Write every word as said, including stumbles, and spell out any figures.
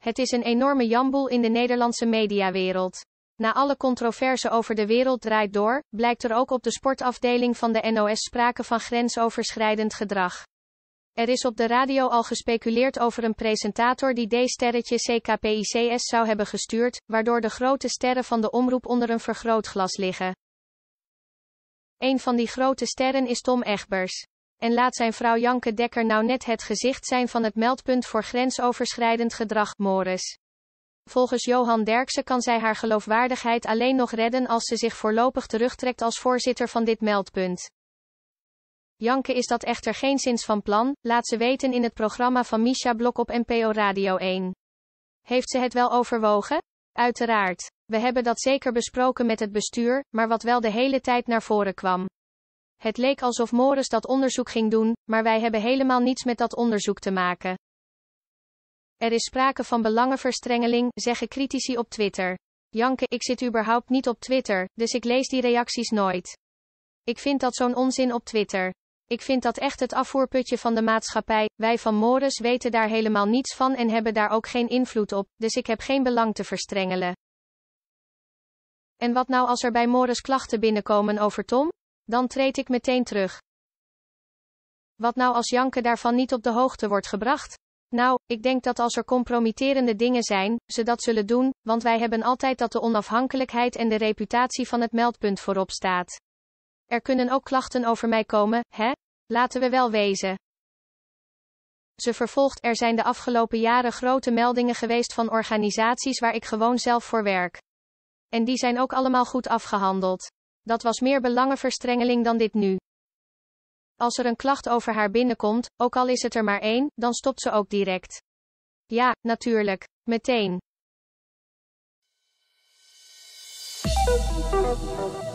Het is een enorme jamboel in de Nederlandse mediawereld. Na alle controverse over De Wereld Draait Door, blijkt er ook op de sportafdeling van de N O S sprake van grensoverschrijdend gedrag. Er is op de radio al gespeculeerd over een presentator die D-sterretje C K P I C S zou hebben gestuurd, waardoor de grote sterren van de omroep onder een vergrootglas liggen. Een van die grote sterren is Tom Egbers. En laat zijn vrouw Janke Dekker nou net het gezicht zijn van het meldpunt voor grensoverschrijdend gedrag, Mores. Volgens Johan Derksen kan zij haar geloofwaardigheid alleen nog redden als ze zich voorlopig terugtrekt als voorzitter van dit meldpunt. Janke is dat echter geenszins van plan, laat ze weten in het programma van Misha Blok op N P O Radio één. Heeft ze het wel overwogen? Uiteraard. We hebben dat zeker besproken met het bestuur, maar wat wel de hele tijd naar voren kwam. Het leek alsof Mores dat onderzoek ging doen, maar wij hebben helemaal niets met dat onderzoek te maken. Er is sprake van belangenverstrengeling, zeggen critici op Twitter. Janke, ik zit überhaupt niet op Twitter, dus ik lees die reacties nooit. Ik vind dat zo'n onzin op Twitter. Ik vind dat echt het afvoerputje van de maatschappij. Wij van Mores weten daar helemaal niets van en hebben daar ook geen invloed op, dus ik heb geen belang te verstrengelen. En wat nou als er bij Mores klachten binnenkomen over Tom? Dan treed ik meteen terug. Wat nou als Janke daarvan niet op de hoogte wordt gebracht? Nou, ik denk dat als er compromitterende dingen zijn, ze dat zullen doen, want wij hebben altijd dat de onafhankelijkheid en de reputatie van het meldpunt voorop staat. Er kunnen ook klachten over mij komen, hè? Laten we wel wezen. Ze vervolgt, er zijn de afgelopen jaren grote meldingen geweest van organisaties waar ik gewoon zelf voor werk. En die zijn ook allemaal goed afgehandeld. Dat was meer belangenverstrengeling dan dit nu. Als er een klacht over haar binnenkomt, ook al is het er maar één, dan stopt ze ook direct. Ja, natuurlijk. Meteen.